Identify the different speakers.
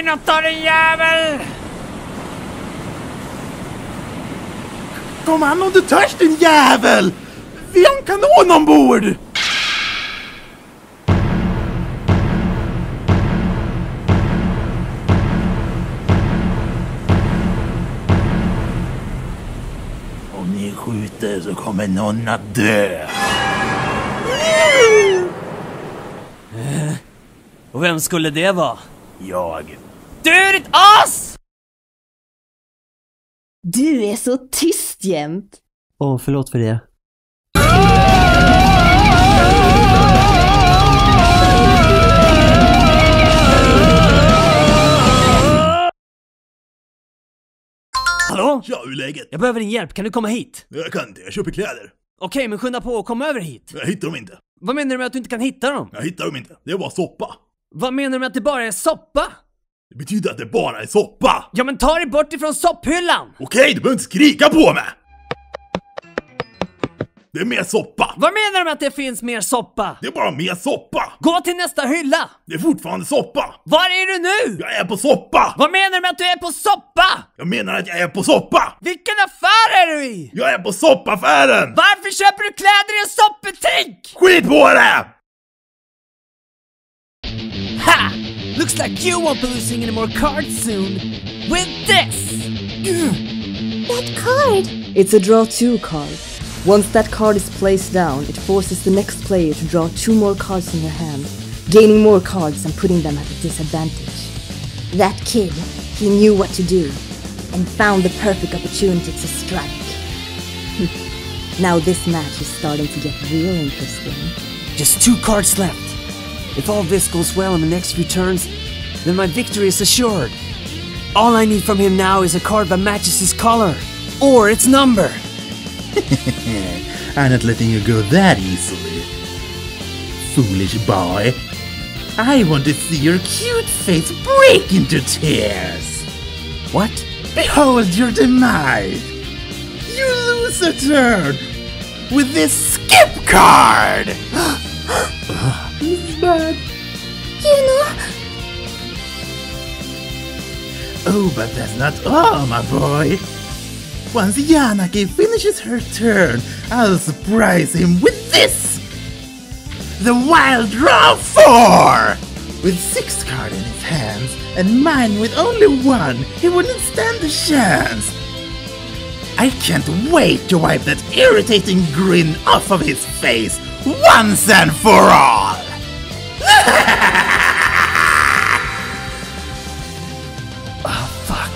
Speaker 1: något din jävel!
Speaker 2: Kom an om du törs din jävel! Vi har en kanon ombord! Om ni skjuter så kommer någon att dö.
Speaker 1: Och vem skulle det vara?
Speaker 2: Jag.
Speaker 1: Du är ditt as!
Speaker 3: Du är så tyst jämt.
Speaker 1: Åh, förlåt för det. Hallå?
Speaker 2: Ja, hur är läget?
Speaker 1: Jag behöver din hjälp, kan du komma hit?
Speaker 2: Jag kan inte, jag köper kläder.
Speaker 1: Okej, men skynda på och kom över hit.
Speaker 2: Jag hittar dem inte.
Speaker 1: Vad menar du med att du inte kan hitta dem?
Speaker 2: Jag hittar dem inte, det är bara soppa.
Speaker 1: Vad menar du med att det bara är soppa?
Speaker 2: Det betyder att det bara är soppa.
Speaker 1: Ja, men ta dig bort ifrån sopphyllan!
Speaker 2: Okej, du behöver inte skrika på mig. Det är mer soppa.
Speaker 1: Vad menar du med att det finns mer soppa?
Speaker 2: Det är bara mer soppa.
Speaker 1: Gå till nästa hylla!
Speaker 2: Det är fortfarande soppa.
Speaker 1: Var är du nu?
Speaker 2: Jag är på soppa.
Speaker 1: Vad menar du med att du är på soppa?
Speaker 2: Jag menar att jag är på soppa.
Speaker 1: Vilken affär är du i?
Speaker 2: Jag är på soppaffären.
Speaker 1: Varför köper du kläder i en soppbutik?
Speaker 2: Skit på det!
Speaker 1: Ha! Looks like you won't be losing any more cards soon. With this!
Speaker 3: That card! It's a draw 2 card. Once that card is placed down, it forces the next player to draw 2 more cards in their hand, gaining more cards and putting them at a disadvantage. That kid, he knew what to do, and found the perfect opportunity to strike. Now this match is starting to get real interesting.
Speaker 1: Just 2 cards left. If all this goes well in the next few turns, then my victory is assured. All I need from him now is a card that matches his color, or its number.
Speaker 2: I'm not letting you go that easily. Foolish boy. I want to see your cute face break into tears.
Speaker 1: What?
Speaker 2: Behold your demise. You lose a turn with this skip card. This is bad.
Speaker 3: You know...
Speaker 2: Oh, but that's not all, my boy. Once Yanaki finishes her turn, I'll surprise him with this! The Wild Draw 4! With 6 cards in his hands, and mine with only 1, he wouldn't stand a chance! I can't wait to wipe that irritating grin off of his face, once and for all!
Speaker 1: Oh, fuck.